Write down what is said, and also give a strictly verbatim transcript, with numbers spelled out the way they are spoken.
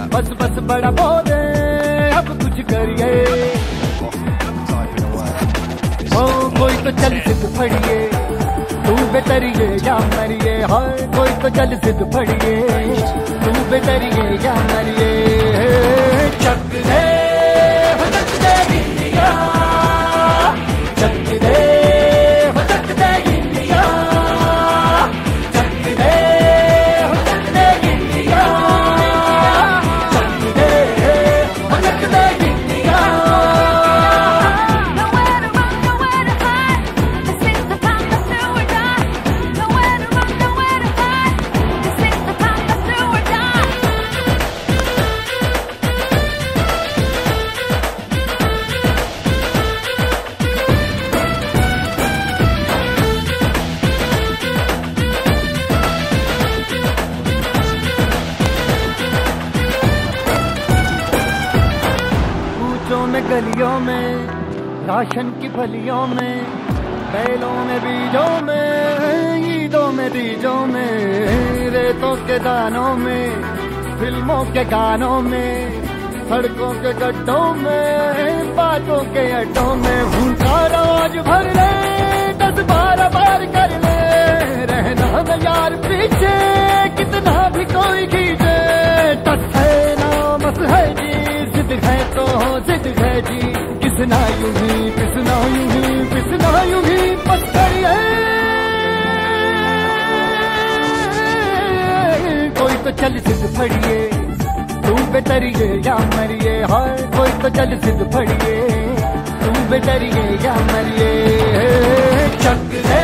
बस बस बड़ा बोले अब कुछ करिए, ओ कोई तो चल सिद्ध फड़िए, तू बेतरिए या मरिए, हाय कोई तो चल सिद्ध फड़िए, तू बेतरिए या मरिए। चक दे हो चक दे इंडिया, चक दे हो चक दे इंडिया, चक दे हो चक दे इंडिया, चक दे हो चक दे इंडिया। में गलियों में, राशन की फलियों में, बैलों में बीजों में, ईदों में बीजों में, रेतों के दानों में, फिल्मों के गानों में, सड़कों के गड्ढों में, बातों के अड्डों में, भूखा रोज भर ले, दस बारह बार कर ले, रहना में यार पीछे कितना भी कोई खींचे, टस है नामस है जी, जिद है तो जिद है जी, किसना यूं ही पिसना यूं ही पिसना यूं ही बस करिए। कोई तो चल सिद्ध फड़िए, तू बेतरिए या मरिए, हाय कोई तो चल सिद्ध फड़िए, तू बेतरिए या मरिए। चक दे